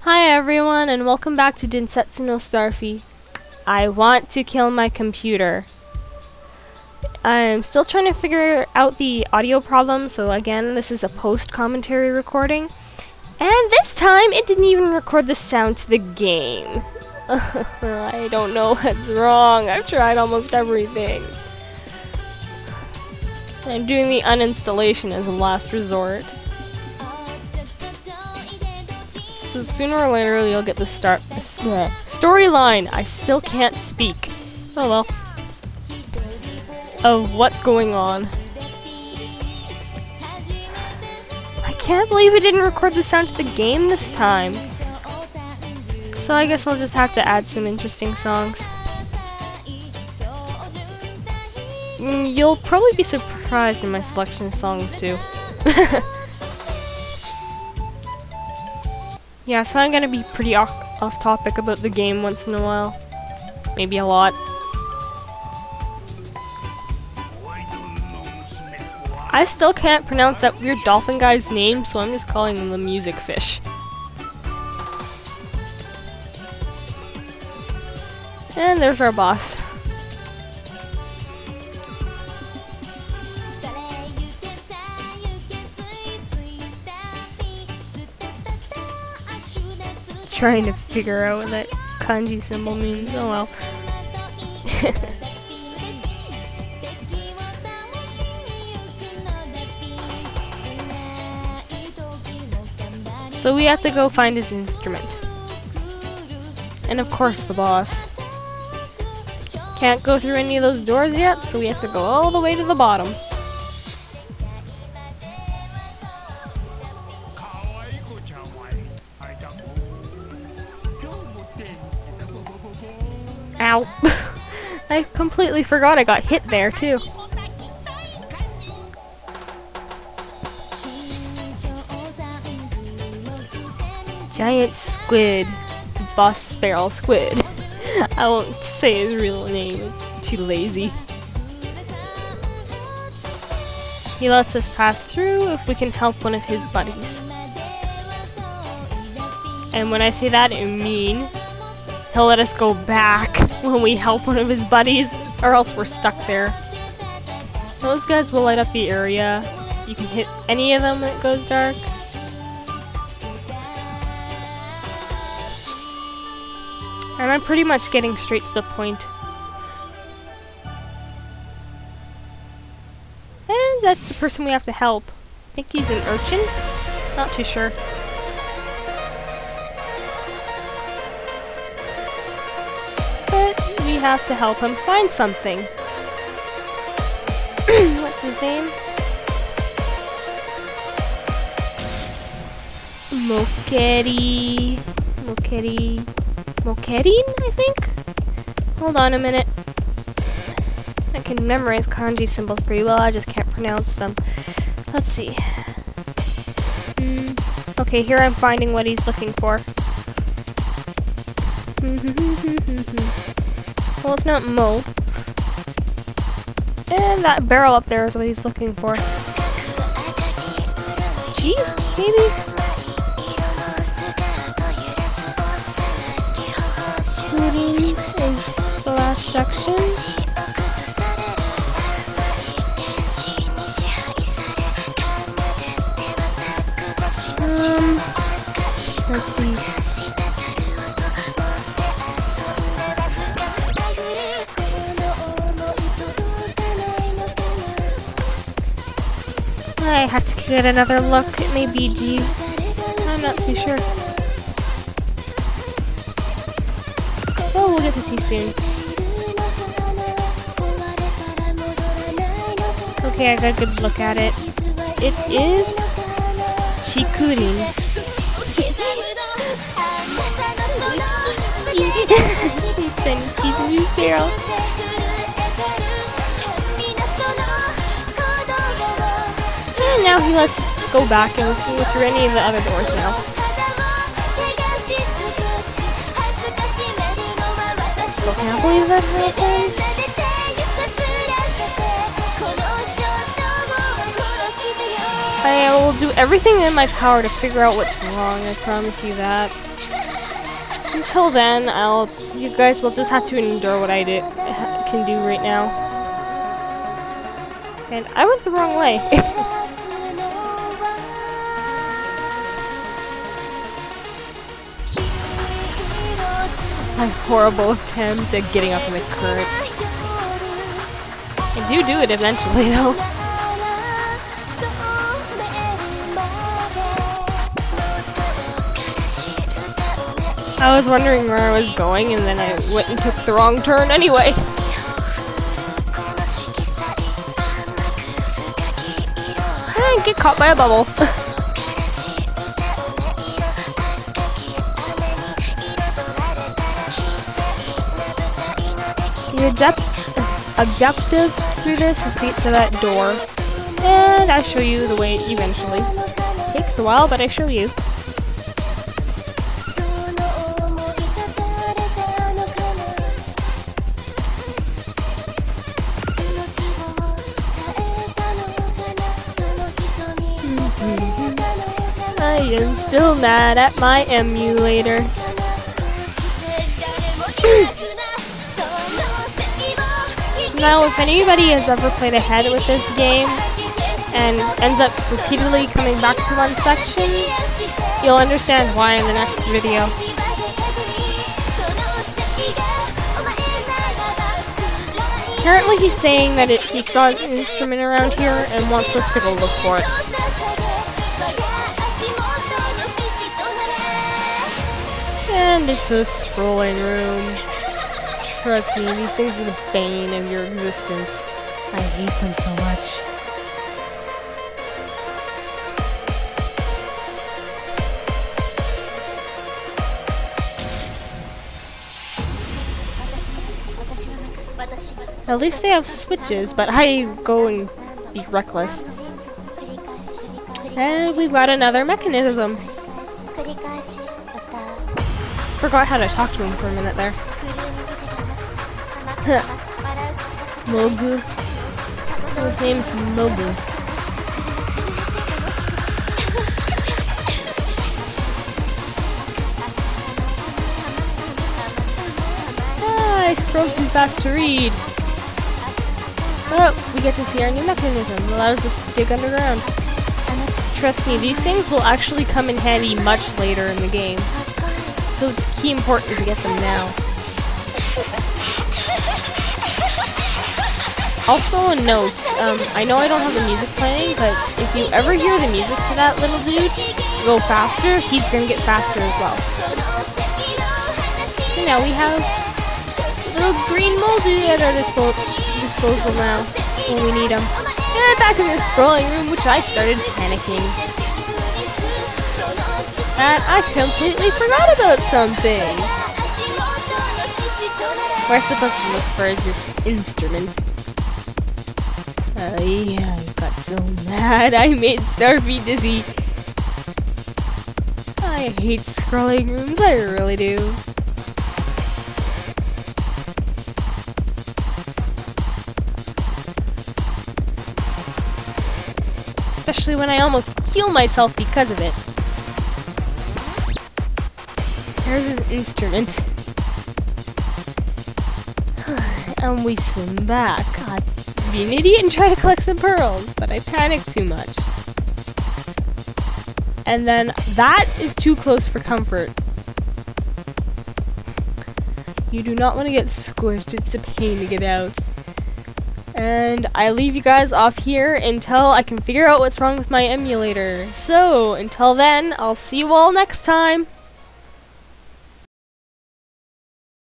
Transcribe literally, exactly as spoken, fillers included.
Hi everyone, and welcome back to Densetsu no Starfy. I want to kill my computer. I'm still trying to figure out the audio problem, so again, this is a post-commentary recording. And this time, it didn't even record the sound to the game. I don't know what's wrong. I've tried almost everything. I'm doing the uninstallation as a last resort. So sooner or later you'll get the start uh, storyline. I still can't speak. Oh well. Of what's going on. I can't believe it didn't record the sound to the game this time. So I guess I'll just have to add some interesting songs. Mm, you'll probably be surprised in my selection of songs too. Yeah, so I'm gonna be pretty off, off topic about the game once in a while. Maybe a lot. I still can't pronounce that weird dolphin guy's name, so I'm just calling him the music fish. And there's our boss. Trying to figure out what that kanji symbol means. Oh well. So we have to go find his instrument. And of course the boss. Can't go through any of those doors yet, so we have to go all the way to the bottom. Ow. I completely forgot I got hit there too. Giant squid. Boss barrel squid. I won't say his real name. I'm too lazy. He lets us pass through if we can help one of his buddies. And when I say that, I mean he'll let us go back when we help one of his buddies, or else we're stuck there. Those guys will light up the area. You can hit any of them when it goes dark. And I'm pretty much getting straight to the point. And that's the person we have to help. I think he's an urchin? Not too sure. We have to help him find something. What's his name? Mokeri. Mokeri. Mokerin, I think? Hold on a minute. I can memorize kanji symbols pretty well, I just can't pronounce them. Let's see. Mm. Okay, here I'm finding what he's looking for. Well, it's not Mo. And that barrel up there is what he's looking for. G, maybe? Shooting is the last section. Um, let's see. I have to get another look. It may be G. I'm not too sure. Oh, we'll get to see soon. Okay, I got a good look at it. It is Chikurin. Chinese keys and use zero. And now he lets us go back and go through any of the other doors now. Still can't believe that happened. I will do everything in my power to figure out what's wrong, I promise you that. until then, I'll you guys will just have to endure what I did can do right now. And I went the wrong way. My horrible attempt at getting up in the current. I do do it eventually, though. I was wondering where I was going, and then I went and took the wrong turn anyway. And get caught by a bubble. The object objective through this is to get to that door, and I show you the way eventually. Takes a while, but I show you. I am still mad at my emulator. Now, if anybody has ever played ahead with this game and ends up repeatedly coming back to one section, you'll understand why in the next video. Apparently he's saying that it, he saw an instrument around here and wants us to go look for it. And it's a scrolling room. Trust me, these things are the bane of your existence. I hate them so much. At least they have switches, but I go and be reckless. And we've got another mechanism. Forgot how to talk to him for a minute there. Mogu. His name's Mogu. Ah, I scrolled too fast to read. Oh, we get to see our new mechanism. It allows us to dig underground. Trust me, these things will actually come in handy much later in the game. So it's key important to get them now. Also a note, um, I know I don't have the music playing, but if you ever hear the music to that little dude go faster, he's gonna get faster as well. So now we have little green moldy at our dispo disposal now, when we need them. And back in the scrolling room, which I started panicking. And I completely forgot about something. What I'm supposed to look for is this instrument. Oh yeah, I got so mad I made Starfy dizzy. I hate scrolling rooms, I really do. Especially when I almost kill myself because of it. There's his instrument. And we swim back. God, be an idiot and try to collect some pearls, but I panicked too much. And then that is too close for comfort. You do not want to get squished, it's a pain to get out. And I leave you guys off here until I can figure out what's wrong with my emulator. So, until then, I'll see you all next time.